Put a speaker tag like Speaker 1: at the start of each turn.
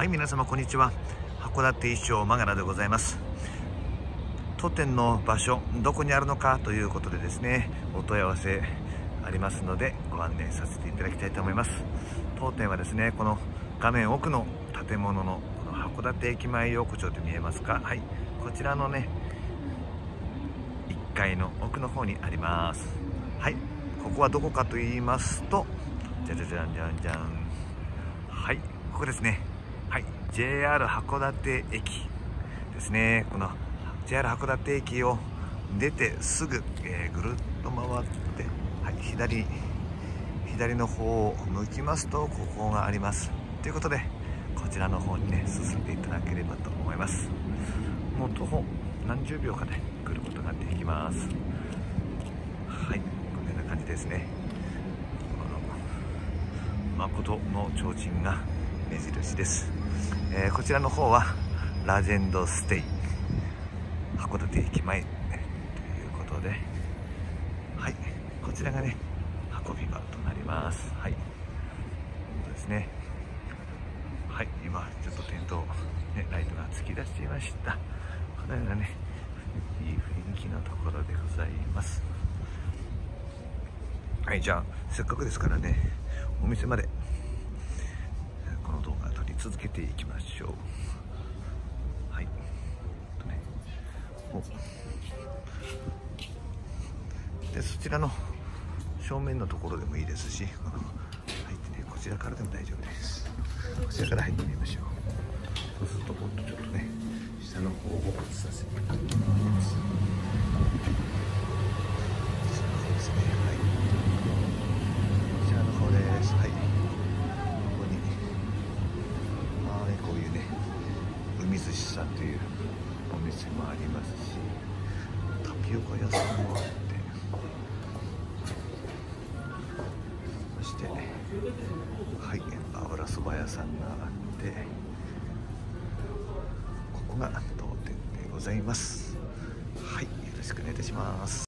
Speaker 1: はい、皆様こんにちは。函館一生マガラでございます。当店の場所どこにあるのかということでですね、お問い合わせありますのでご案内させていただきたいと思います。当店はですね、この画面奥の建物のこの函館駅前横丁で見えますか。はい、こちらのね1階の奥の方にあります。はい、ここはどこかと言いますと、じゃじゃじゃんじゃんじゃん、はい、ここですね。はい、JR 函館駅ですね。この JR 函館駅を出てすぐ、ぐるっと回って、はい、左の方を向きますとここがあります。ということでこちらの方にね進んでいただければと思います。もう徒歩何十秒かで来ることができます。はい、こんな感じですね。誠の提灯が目印です。こちらの方はラジェンドステイ函館駅前ということで、はい、こちらがね運び場となります。はい、そうですね。はい、今ちょっと点灯、ね、ライトが突き出していました。このようなねいい雰囲気のところでございます。はい、じゃあせっかくですからね、お店までこの動画撮り続けていきましょう。はい、でそちらの正面のところでもいいですし、入ってね、こちらからでも大丈夫です。こちらから入ってみましょう。そうするともっとちょっとね下の方を映させていただきます。そうですね、はい、こちらの方です。はい、ここにこういうね海寿司さんというお店もありますし、タピオカ屋さんもあって、そしてはい、油そば屋さんがあって、ここが当店でございます。はい、よろしくお願いいたします。